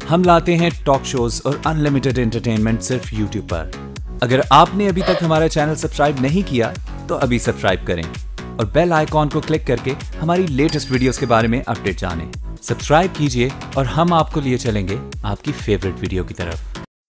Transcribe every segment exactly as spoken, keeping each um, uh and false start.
ہم لاتے ہیں ٹاک شوز اور انلمیٹڈ انٹرٹینمنٹ صرف یوٹیوب پر۔ اگر آپ نے ابھی تک ہمارا چینل سبسکرائب نہیں کیا تو ابھی سبسکرائب کریں اور بیل آئیکن کو کلک کر کے ہماری لیٹسٹ ویڈیوز کے بارے میں اپڈیٹ جانیں۔ سبسکرائب کیجئے اور ہم آپ کو لیے چلیں گے آپ کی فیورٹ ویڈیو کی طرف۔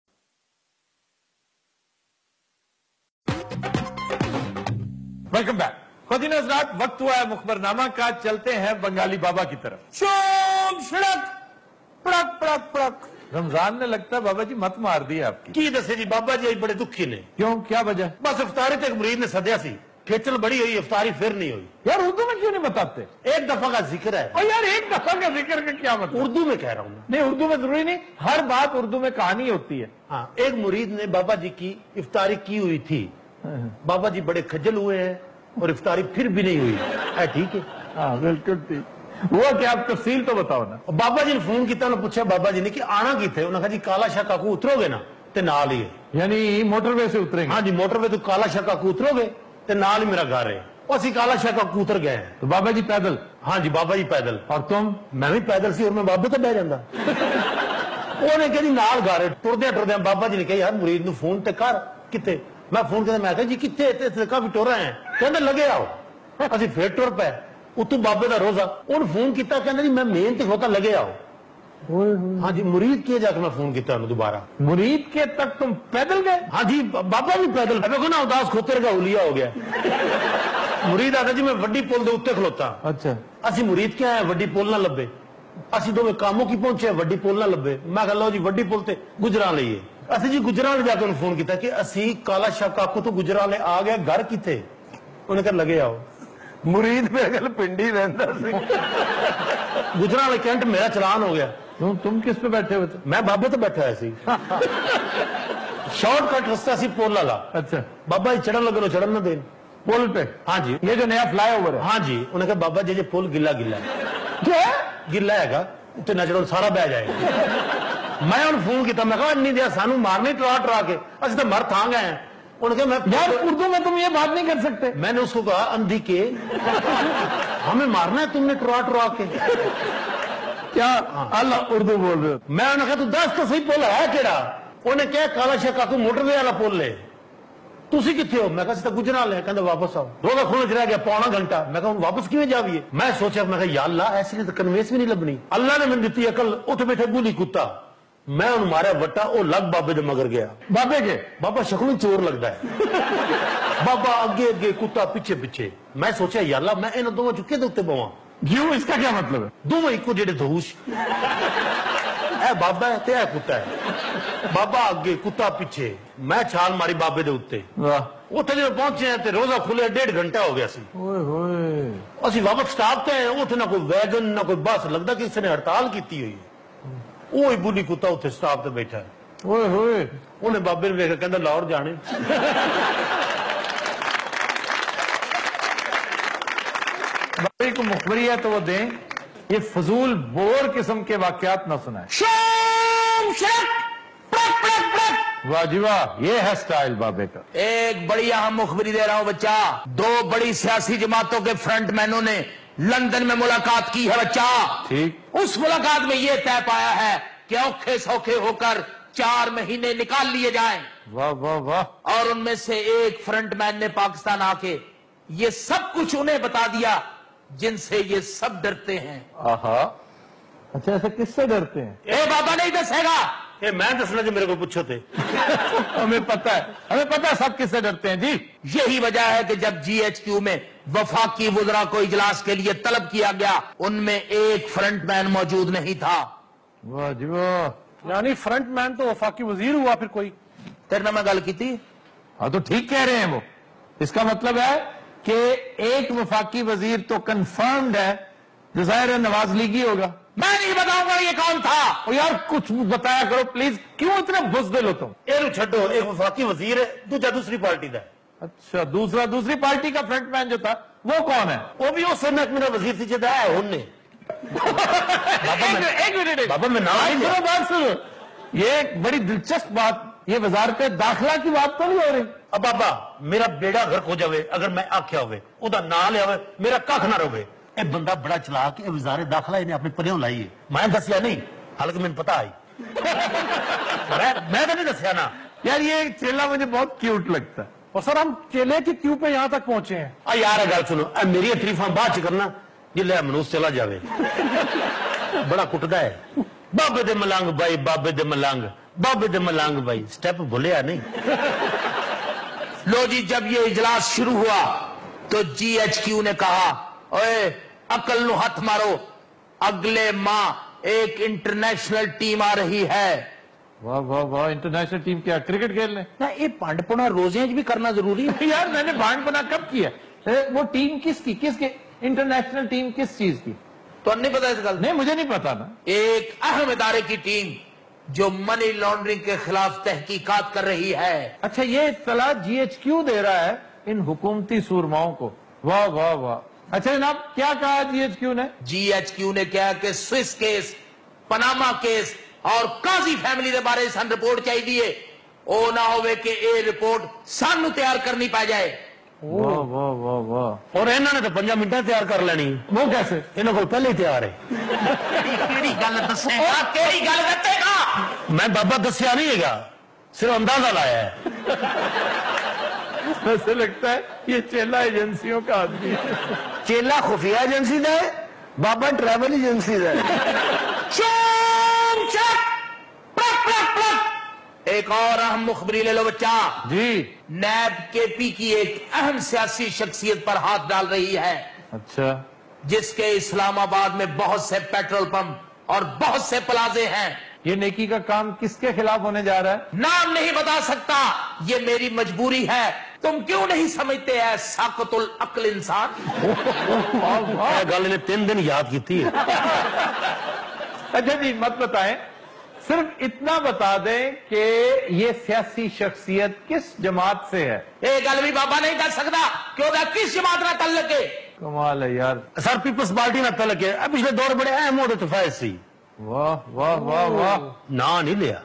Welcome back. خواتین حضرات، وقت ہوا ہے مخبرنامہ کا، چلتے ہیں بنگالی بابا کی طرف۔ شوم شڑک پڑک پڑک پڑک۔ رمضان نے لگتا ہے بابا جی مت مار دی آپ کی۔ کی دسے جی بابا جی بڑے دکھی نے۔ کیوں، کیا وجہ؟ بس افطاری تک مرید نے سدیا سی، کھیچل بڑی ہوئی، افطاری پھر نہیں ہوئی۔ یار اردو میں کیوں نہیں بتاتے؟ ایک دفعہ کا ذکر ہے۔ اور یار ایک دفعہ کا ذکر کا کیا مطلب؟ اردو میں کہہ رہا ہوں۔ نہیں اردو میں ضروری نہیں، ہر بات اردو میں کہانی ہوتی ہے۔ ہاں، ایک مرید نے بابا جی کی افطاری کی ہوئی تھی، بابا جی بڑے کھجل ہوئے ہیں اور افطاری پھر بھی نہیں ہوئی ہے۔ ٹھیک ہے، ہاں بالکل ٹھیک۔ وہ کیا، آپ تفصیل تو بتاؤ نا۔ بابا جی نے فون کیا، انہوں نے پوچھا بابا جی نے کہ آنا کی تھے، انہوں نے کہا جی کالا شاہ کاکو اترو گے نا تے نال ہی ہے۔ یعنی موٹر وے سے اتریں گے؟ ہاں جی، موٹر وے تو کالا شاہ کاکو اترو گے تے نال ہی میرا گھر ہے۔ اسی کالا شاہ کاکو اتر گئے ہیں۔ تو بابا جی پیدل؟ ہاں جی، بابا جی پیدل۔ اور تم؟ میں بھی پیدل سی اور میں بابے تو بہ جاندہ۔ وہ نے کہا جی نال گھر ہے، ٹردے ٹردے بابا جی نے کہا یار مرید نو فون تے کر کتے۔ میں فون کرتا، میں کہا جی کتے تے کافی ٹر رہے ہیں، کہندے لگے آؤ۔ اسی پھر ٹر پے، اتو بابے دا روزہ، انہوں فون کیتا کہندے جی میں مین تے کھوتا لگے آؤ۔ ہاں جی، مرید کیے جا کے میں فون کیتا انہوں دوبارہ۔ مرید کے تک تم پیدل گئے؟ ہاں جی، بابا بھی پیدل۔ میں کہا نا اداس کھوتے رہا اولیا ہو گیا۔ مرید آتا جی میں وڈی پول دے اتے کھلوتا۔ اچھا، اسی مرید کیا ہے وڈی پول نہ لبے، اسی دو میں کاموں کی پہنچے وڈی پول نہ لبے۔ میں کہا لو جی وڈی پول تے گجران لئیے۔ اسی جی گجران لے جا کے انہوں فون کیتا کہ اسی کالا شاہ کاکو تو گجران لے آ گیا، گھر کی تھے؟ انہوں نے کہا لگے آؤ۔ مرید میں اگر پنڈی رہندا سی۔ گجران لے کینٹ میرا چلان ہو گیا۔ تم تم کس پہ بیٹھے ہوئے تھے؟ میں بابے تو بیٹھا ہے سی۔ شارٹ کٹ رستہ سی پول لالا۔ اچھا، بابا جی چڑھن لگے نو چڑھن نہ دین پول پہ؟ ہاں جی، یہ جو نیا فلائی اوور ہے؟ ہاں جی۔ انہوں نے کہا بابا جی یہ پول گلا گلا ہے۔ کیا گلا ہے گا اتنے نہ چڑھو سارا بہ جائے گا۔ میں انہوں فون کیتا، میں کہا نہیں دیا سانو مارنے ٹرا ٹرا کے، اسی تو مر تھا گئے ہیں۔ انہوں نے کہا میں یار اردو میں تم یہ بات نہیں کر سکتے۔ میں نے اس کو کہا اندھی کے ہمیں مارنا ہے تم نے ٹرا ٹرا کے؟ کیا اللہ اردو بول رہے ہو؟ میں انہوں نے کہا تو دس تو صحیح پول ہے کیڑا؟ انہیں کہا کالا شاہ کاکو موٹر وے والا پول لے، تسی کتنے ہو؟ میں کہا ستا گجران لے، کہندے واپس آؤ۔ روزہ کھلنے چ رہ گیا پونا گھنٹہ۔ میں کہا واپس کیوں جاویے؟ میں سوچا، میں کہا یا اللہ ایسی نے تو کنوینس بھی نہیں لبنی۔ اللہ نے میں دیتی عقل، اٹھ بیٹھے گولی کتا، میں انہوں مارا وٹا، وہ لگ بابے دے مگر گیا۔ بابے کے؟ بابا شکلوں چور لگتا ہے۔ بابا اگے اگے کتا پیچھے پیچھے۔ میں سوچا یا اللہ میں انہوں دونوں چکے دوتے بواں کیوں، اس کا کیا مطلب ہے؟ دونوں ایک کو جڑے دھوش، اے بابا ہے تے اے کتا ہے۔ بابا اگے کتا پیچھے، میں چھال ماری بابے دے اتے۔ اتنے جب پہنچے ہیں تے روزہ کھلے ڈیڑھ گھنٹہ ہو گیا سی۔ اسی واپس سٹاپ تے ہیں، اتنے نہ کوئی ویگن نہ کوئی بس، لگتا کہ اس نے ہڑتال کیتی ہوئی ہے۔ وہی بولی کتا اتنے سٹاپ تے بیٹھا ہے۔ اوئے ہوئے، انہیں بابے نے ویکھا، کہندا لاہور جانے۔ بابے کو مخبری ہے تو وہ دیں، یہ فضول بور قسم کے واقعات نہ سنائیں۔ شام شک پرک پرک پرک۔ واہ جی واہ، یہ ہے سٹائل بابے کا۔ ایک بڑی اہم مخبری دے رہا ہوں بچہ، دو بڑی سیاسی جماعتوں کے فرنٹ مینوں نے لندن میں ملاقات کی ہے بچہ۔ ٹھیک، اس ملاقات میں یہ طے پایا ہے کہ اوکھے سوکھے ہو کر چار مہینے نکال لیے جائیں۔ واہ واہ واہ۔ اور ان میں سے ایک فرنٹ مین نے پاکستان آ کے یہ سب کچھ انہیں بتا دیا جن سے یہ سب ڈرتے ہیں۔ آہا، اچھا ایسا کس سے ڈرتے ہیں؟ اے بابا نہیں دسے گا، اے میں دسنا جو میرے کو پوچھو تھے۔ ہمیں پتہ ہے، ہمیں پتہ ہے سب کس سے ڈرتے ہیں جی۔ یہی وجہ ہے کہ جب جی ایچ کیو میں وفاقی وزراء کو اجلاس کے لیے طلب کیا گیا، ان میں ایک فرنٹ مین موجود نہیں تھا۔ واہ جی واہ، یعنی فرنٹ مین تو وفاقی وزیر ہوا پھر کوئی؟ تیرے نہ میں گل کی تھی۔ ہاں تو ٹھیک کہہ رہے ہیں وہ، اس کا مطلب ہے کہ ایک وفاقی وزیر تو کنفرمڈ ہے، جو ظاہر ہے نواز لیگی ہوگا۔ میں نہیں بتاؤں گا یہ کون تھا۔ اور یار کچھ بتایا کرو پلیز، کیوں اتنا بزدل ہو تم؟ اے نو چھڈو، ایک وفاقی وزیر ہے، دوجا دوسری پارٹی دا ہے۔ اچھا، دوسرا دوسری پارٹی کا فرنٹ مین جو تھا وہ کون ہے؟ وہ بھی اس سمت میرا وزیر تھی جدا ہے انہوں نے۔ ایک منٹ، بابا میں نام نہیں سنو بات سنو، یہ ایک بڑی دلچسپ بات، یہ وزارت داخلہ کی بات تو نہیں ہو رہی؟ اب بابا میرا بیڑا گھر ہو جاوے اگر میں آکھیا ہوئے او دا نام لیا ہوئے میرا کھ نہ روے۔ اے بندہ بڑا چلا کہ وزارت داخلہ انہیں اپنے پریوں لائی ہے، میں دسیا نہیں، حالانکہ میں نے پتا آئی میں تو نہیں دسیا نا یار یہ چیلا مجھے بہت کیوٹ لگتا ہے. اور سر ہم چیلے کی کیو پہ یہاں تک پہنچے ہیں. آ یار گل سنو اے میری تریفاں بعد چ کرنا جلے منوس چلا جاوے بڑا کٹدا ہے. بابے دے ملنگ بھائی بابے دے ملنگ بابے دے ملنگ بھائی سٹیپ بھولیا نہیں. لو جی جب یہ اجلاس شروع ہوا تو جی ایچ کیو نے کہا اوے عقل نو ہاتھ مارو, اگلے ماہ ایک انٹرنیشنل ٹیم آ رہی ہے. واہ واہ واہ, انٹرنیشنل ٹیم کیا کرکٹ کھیلنے؟ نہ یہ پانڈ پونا روزیں بھی کرنا ضروری ہے. یار میں نے بانڈ بنا کب کیا؟ وہ ٹیم کس کی, کس کی انٹرنیشنل ٹیم کس چیز کی؟ تو نہیں پتا اس گل؟ نہیں مجھے نہیں پتا نا. ایک اہم ادارے کی ٹیم جو منی لانڈرنگ کے خلاف تحقیقات کر رہی ہے. اچھا یہ اطلاع جی ایچ کیو دے رہا ہے ان حکومتی سورماؤں کو. واہ واہ واہ. اچھا جناب کیا کہا جی ایچ کیو نے؟ جی ایچ کیو نے کہا کہ سوئس کیس, پناما کیس اور قاضی فیملی دے بارے سن رپورٹ چاہیے. او نہ ہوئے کہ اے رپورٹ سانو تیار کرنی پا جائے. واہ واہ واہ واہ. اور انہوں نے تو پنجا منٹا تیار کر لینی. وہ کیسے؟ انہوں کو پہلے ہی تیار ہے. کیڑی گل دسے گا, کیڑی گل دسے گا؟ میں بابا دسیا نہیں ہے گا, صرف اندازہ لایا ہے. ایسے لگتا ہے یہ چیلا ایجنسیوں کا آدمی ہے. چیلا خفیہ ایجنسی دا ہے, بابا ٹریول ایجنسی دا ہے. چوم چک پلک پلک پلک. ایک اور اہم مخبری لے لو بچہ. جی. نیب کے پی کی ایک اہم سیاسی شخصیت پر ہاتھ ڈال رہی ہے. اچھا. جس کے اسلام آباد میں بہت سے پیٹرول پمپ اور بہت سے پلازے ہیں. یہ نیکی کا کام کس کے خلاف ہونے جا رہا ہے؟ نام نہیں بتا سکتا, یہ میری مجبوری ہے. تم کیوں نہیں سمجھتے ہے ساقط العقل انسان؟ گل نے تین دن یاد کی. اچھا جی مت بتائیں, صرف اتنا بتا دیں کہ یہ سیاسی شخصیت کس جماعت سے ہے. ایک گل بھی بابا نہیں کر سکتا کیونکہ کس جماعت کا تعلق ہے. کمال ہے یار. سر پیپلز پارٹی نہ تعلق ہے, پچھلے دور بڑے اہم عہدے تو فائز سی. واہ واہ واہ واہ. نا نہیں لیا.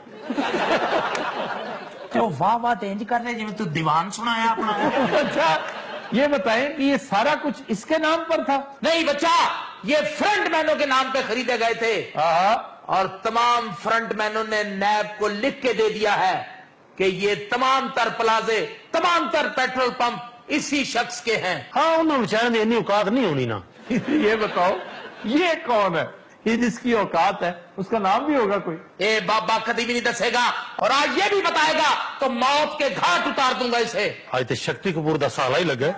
تو واہ واہ تینج کر رہے جی تو دیوان سنایا اپنا. اچھا یہ بتائیں کہ یہ سارا کچھ اس کے نام پر تھا؟ نہیں بچہ, یہ فرنٹ مینوں کے نام پہ خریدے گئے تھے اور تمام فرنٹ مینوں نے نیب کو لکھ کے دے دیا ہے کہ یہ تمام تر پلازے, تمام تر پیٹرول پمپ اسی شخص کے ہیں. ہاں انہوں نے چاہے اتنی اوقات نہیں ہونی نا. یہ بتاؤ یہ کون ہے؟ یہ جس کی اوقات ہے اس کا نام بھی ہوگا کوئی؟ اے بابا کبھی بھی نہیں دسے گا, اور آج یہ بھی بتائے گا تو موت کے گھاٹ اتار دوں گا اسے. آج تو شکتی کپور دا سالہ ہی لگا.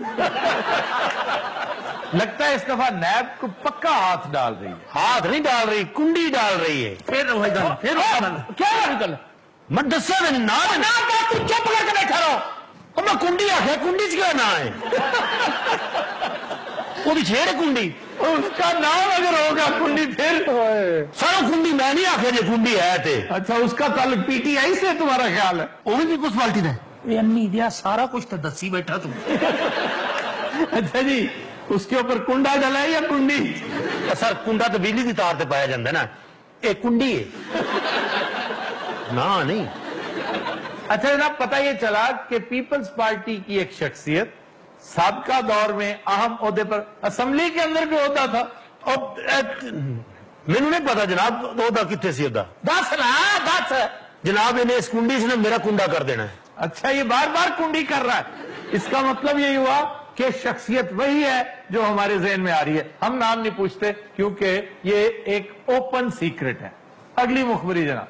لگتا ہے اس دفعہ نیب کو پکا ہاتھ ڈال رہی ہے. ہاتھ نہیں ڈال رہی, کنڈی ڈال رہی ہے. پھر وہی گل, پھر کیا گل؟ میں دسا نہیں نا تو چپ کر کے بیٹھا رہو. میں کنڈی آخیا, کنڈی چ کیا نا ہے؟ وہ چھیڑ کنڈی, اس کا نام اگر ہوگا کنڈی پھر سارا کنڈی میں نہیں آخیا جی کنڈی ہے تے. اچھا اس کا تعلق پی ٹی آئی سے تمہارا خیال ہے؟ وہ بھی پیپلز پارٹی دا ہے. انی دیا سارا کچھ تو دسی بیٹھا تم. اچھا جی اس کے اوپر کنڈا ڈلا ہے یا کنڈی؟ سر کنڈا تو بجلی کی تار تے پایا جاتا ہے نا, یہ کنڈی ہے نا نہیں. اچھا جناب پتہ یہ چلا کہ پیپلز پارٹی کی ایک شخصیت سابقہ دور میں اہم عہدے پر اسمبلی کے اندر بھی ہوتا تھا. مینوں نہیں پتا جناب عہدہ کتنے سی ہوتا. دس نا دس. جناب انہیں اس کنڈی سے میرا کنڈا کر دینا ہے. اچھا یہ بار بار کنڈی کر رہا ہے, اس کا مطلب یہی ہوا کہ شخصیت وہی ہے جو ہمارے ذہن میں آ رہی ہے. ہم نام نہیں پوچھتے کیونکہ یہ ایک اوپن سیکرٹ ہے. اگلی مخبری جناب.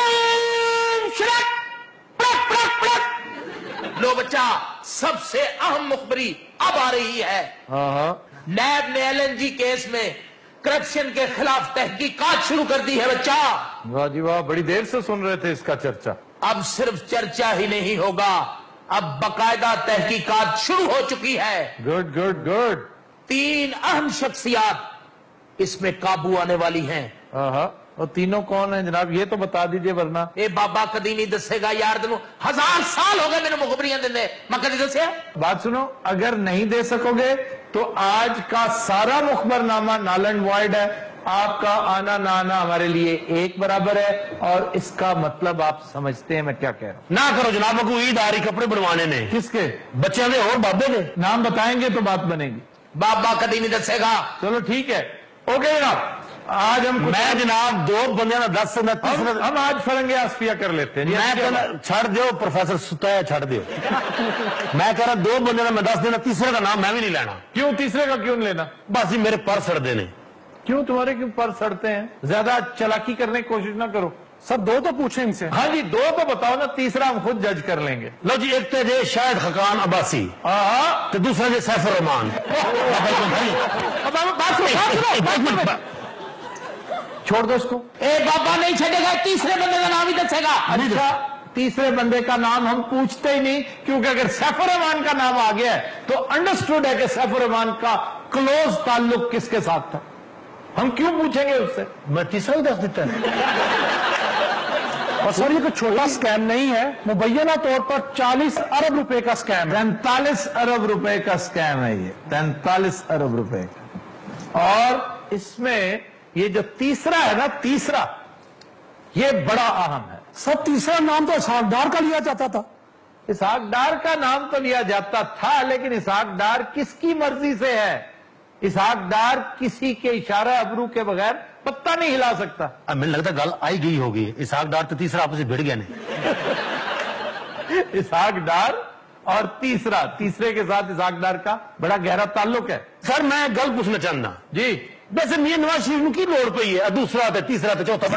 لو بچہ سب سے اہم مخبری اب آ رہی ہے. نیب نے ایل این جی کیس میں کرپشن کے خلاف تحقیقات شروع کر دی ہے بچہ. واہ جی واہ, بڑی دیر سے سن رہے تھے اس کا چرچا. اب صرف چرچا ہی نہیں ہوگا, اب باقاعدہ تحقیقات شروع ہو چکی ہے. Good good good. تین اہم شخصیات اس میں قابو آنے والی ہیں. اور تینوں کون ہیں جناب یہ تو بتا دیجئے ورنہ. اے بابا کدی نہیں دسے گا یار, تینوں ہزار سال ہو گئے میرے مخبریاں دے, میں کدی دسیا؟ بات سنو, اگر نہیں دے سکو گے تو آج کا سارا مخبر نامہ نال اینڈ وائڈ ہے. آپ کا آنا نہ آنا ہمارے لیے ایک برابر ہے, اور اس کا مطلب آپ سمجھتے ہیں میں کیا کہہ رہا ہوں. نہ کرو جناب, کو عید آ رہی کپڑے بنوانے نے. کس کے؟ بچوں نے اور بابے نے. نام بتائیں گے تو بات بنے گی. بابا کدی نہیں دسے گا. چلو ٹھیک ہے, اوکے جناب. आज हम मैं जनाब दो बंदे ना दस से हम, हम आज फरंगे आसफिया कर लेते हैं। मैं कहना छड़ दो प्रोफेसर सुताया छड़ दो। मैं कह रहा दो बंदे ना मैं दस देना, तीसरे का नाम मैं भी नहीं लेना। क्यों तीसरे का क्यों नहीं लेना? बस ये मेरे पर सड़ देने। क्यों तुम्हारे क्यों पर सड़ते हैं? ज्यादा चालाकी करने की कोशिश ना करो। सर दो तो पूछे इनसे। हाँ जी दो तो बताओ ना, तीसरा हम खुद जज कर लेंगे। लो जी, एक तो जे शायद खकान अब्बासी, हाँ तो दूसरा जे सैफुर रहमान। छोड़ दो इसको। ए बाबा नहीं छेड़ेगा, तीसरे बंदे का नाम ही दसेगा। अच्छा तीसरे बंदे का नाम हम पूछते ही नहीं, क्योंकि अगर सैफुर रहमान का नाम आ गया है तो अंडरस्टूड है कि सैफुर रहमान का क्लोज ताल्लुक किसके साथ था। हम क्यों पूछेंगे उससे? मैं तीसरा ही दस देता है। और सर ये कोई छोटा स्कैम नहीं है, मुबैना तौर पर चालीस अरब रुपए का स्कैम है। तैंतालीस अरब रुपए का स्कैम है ये, तैंतालीस अरब रुपए का। और इसमें ये जो तीसरा है ना, तीसरा ये बड़ा अहम है। सर तीसरा नाम तो इसहाक का लिया जाता था। इसहाक डार का नाम तो लिया जाता था, लेकिन इसहाक डार किसकी मर्जी से है? इसहाक डार किसी के इशारा अबरू के बगैर पत्ता नहीं हिला सकता। अब मुझे लगता गल आई गई होगी, इसहाक डार तो तीसरा आपस में भिड़ गया नहीं। इसहाक डार और तीसरा, तीसरे के साथ इसहाक डार का बड़ा गहरा ताल्लुक है। सर मैं गल पूछना चाहना जी, वैसे मियां नवाज शरीफ की लोड़ पई है, दूसरा तो तीसरा तो चौथा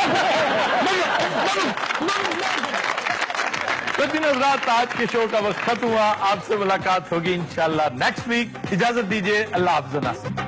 तो दिन रात आज के शो का वक्त खत्म हुआ। आपसे मुलाकात होगी इंशाल्लाह नेक्स्ट वीक। इजाजत दीजिए, अल्लाह हाफ़िज़।